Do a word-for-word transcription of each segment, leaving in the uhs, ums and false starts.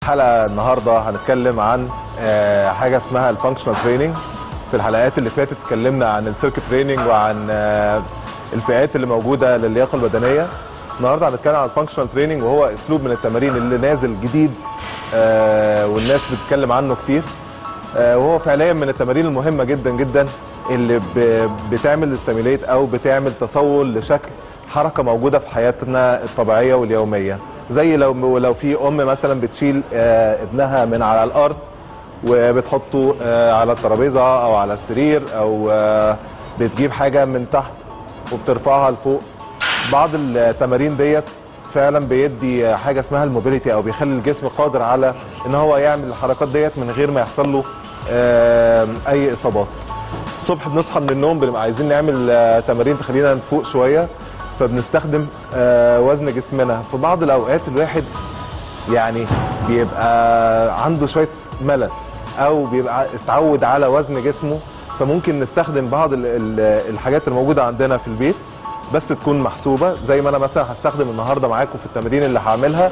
حلقة النهاردة هنتكلم عن حاجة اسمها الفانكشنال تريننج. في الحلقات اللي فاتت اتكلمنا عن السيركت تريننج وعن الفئات اللي موجودة للياقة البدنية. النهاردة هنتكلم عن الفانكشنال تريننج، وهو اسلوب من التمارين اللي نازل جديد والناس بتتكلم عنه كتير، وهو فعليا من التمارين المهمة جدا جدا اللي بتعمل استيميليت او بتعمل تصول لشكل حركة موجودة في حياتنا الطبيعية واليومية. زي لو لو في ام مثلا بتشيل ابنها من على الارض وبتحطه على الترابيزه او على السرير، او بتجيب حاجه من تحت وبترفعها لفوق. بعض التمارين ديت فعلا بيدي حاجه اسمها الموبيليتي، او بيخلي الجسم قادر على ان هو يعمل الحركات ديت من غير ما يحصل له اي اصابات. الصبح بنصحى من النوم بنبقى عايزين نعمل تمارين تخلينا نفوق شويه، فبنستخدم وزن جسمنا. في بعض الاوقات الواحد يعني بيبقى عنده شويه ملل او بيبقى اتعود على وزن جسمه، فممكن نستخدم بعض الحاجات الموجوده عندنا في البيت بس تكون محسوبه. زي ما انا مثلا هستخدم النهارده معاكم في التمارين اللي هعملها،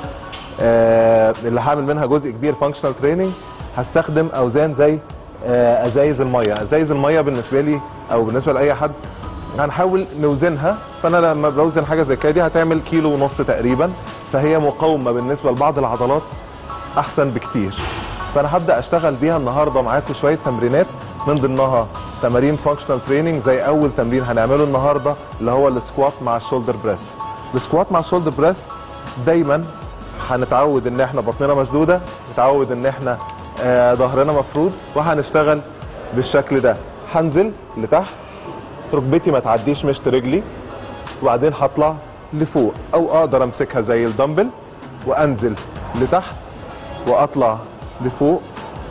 اللي هعمل منها جزء كبير فانكشنال تريننج، هستخدم اوزان زي ازايز الميه. ازايز الميه بالنسبه لي او بالنسبه لاي حد هنحاول نوزنها، فانا لما بوزن حاجه زي كده دي هتعمل كيلو ونص تقريبا، فهي مقاومه بالنسبه لبعض العضلات احسن بكتير. فانا هبدا اشتغل بيها النهارده معاكم شويه تمرينات، من ضمنها تمارين فانكشنال تريننج. زي اول تمرين هنعمله النهارده اللي هو السكوات مع الشولدر بريس. السكوات مع الشولدر بريس دايما هنتعود ان احنا بطننا مشدوده، نتعود ان احنا آه ظهرنا مفرود، وهنشتغل بالشكل ده. هنزل لتحت، ركبتي ما تعديش مشط رجلي، وبعدين هطلع لفوق، او اقدر امسكها زي الدمبل وانزل لتحت واطلع لفوق.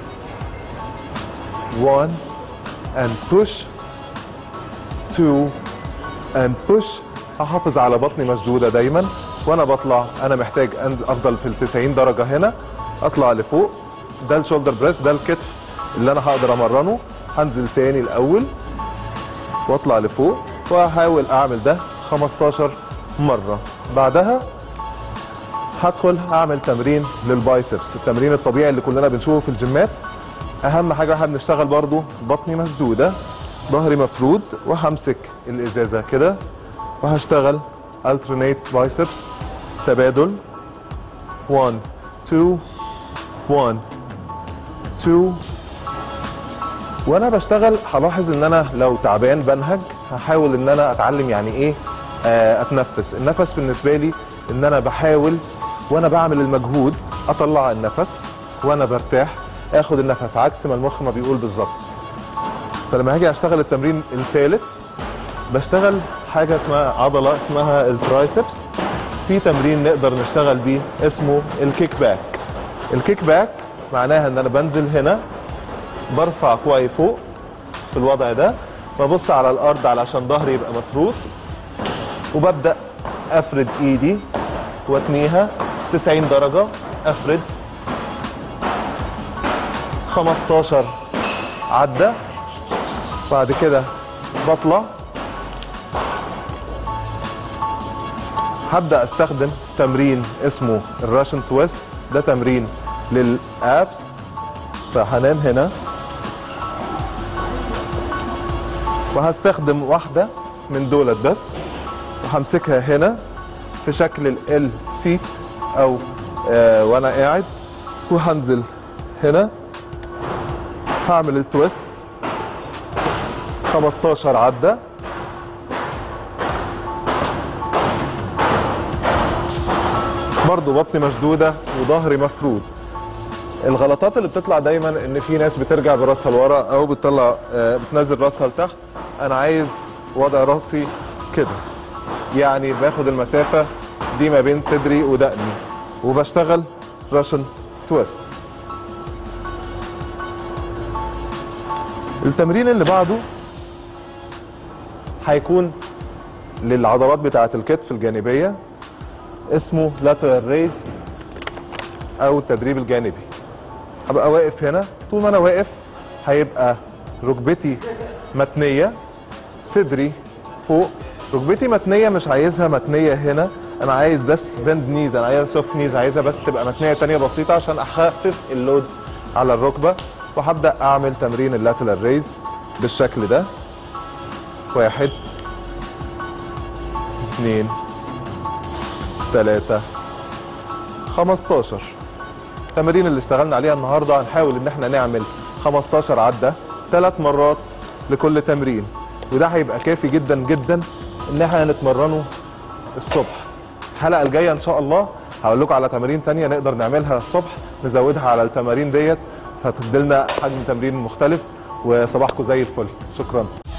one and push two and push. هحافظ على بطني مشدوده دايما وانا بطلع. انا محتاج افضل في التسعين درجه هنا، اطلع لفوق. ده الشولدر بريس، ده الكتف اللي انا هقدر امرنه. هنزل تاني الاول واطلع لفوق، وهحاول اعمل ده خمستاشر مره. بعدها هدخل اعمل تمرين للبايسبس، التمرين الطبيعي اللي كلنا بنشوفه في الجيمات. اهم حاجه احنا بنشتغل برضو بطني مشدوده، ظهري مفرود، وهمسك الازازه كده وهشتغل alternate بايسبس تبادل. واحد اتنين واحد اتنين. وانا بشتغل هلاحظ ان انا لو تعبان بنهج، هحاول ان انا اتعلم يعني ايه اتنفس. النفس بالنسبه لي ان انا بحاول وانا بعمل المجهود اطلع النفس، وانا برتاح اخد النفس عكس ما المخ ما بيقول بالظبط. فلما هاجي اشتغل التمرين الثالث، بشتغل حاجه اسمها عضله اسمها الترايسبس. في تمرين نقدر نشتغل بيه اسمه الكيك باك. الكيك باك معناها ان انا بنزل هنا، برفع كوعي فوق في الوضع ده، ببص على الارض علشان ظهري يبقى مفروض، وببدا افرد ايدي واتنيها تسعين درجه. افرد خمستاشر عده. بعد كده بطلع. هبدا استخدم تمرين اسمه الراشن تويست. ده تمرين للابس. فهنام هنا وهستخدم واحدة من دولت بس، وهمسكها هنا في شكل ال سيت او آه وانا قاعد، وهنزل هنا هعمل التويست خمستاشر عدة. برضو بطني مشدودة وظهري مفرود. الغلطات اللي بتطلع دايما ان في ناس بترجع براسها لورا او بتطلع بتنزل راسها لتحت. انا عايز وضع راسي كده، يعني باخد المسافه دي ما بين صدري ودقني، وبشتغل راشن تويست. التمرين اللي بعده هيكون للعضلات بتاعه الكتف الجانبيه، اسمه لاترال ريز او التدريب الجانبي. هبقى واقف هنا. طول ما انا واقف هيبقى ركبتي متنيه، صدري فوق. ركبتي متنيه، مش عايزها متنيه هنا، انا عايز بس بند نيز، انا عايز سوفت نيز، عايزها بس تبقى متنيه تانيه بسيطه عشان اخفف اللود على الركبه. وهبدا اعمل تمرين اللاترال ريز بالشكل ده. واحد اثنين ثلاثة خمستاشر. التمارين اللي اشتغلنا عليها النهارده هنحاول ان احنا نعمل خمستاشر عده ثلاث مرات لكل تمرين، وده هيبقى كافي جدا جدا ان احنا نتمرنه الصبح. الحلقه الجايه ان شاء الله هقول لكم على تمارين تانية نقدر نعملها الصبح نزودها على التمارين ديت، فتديلنا حجم تمرين مختلف. وصباحكم زي الفل. شكرا.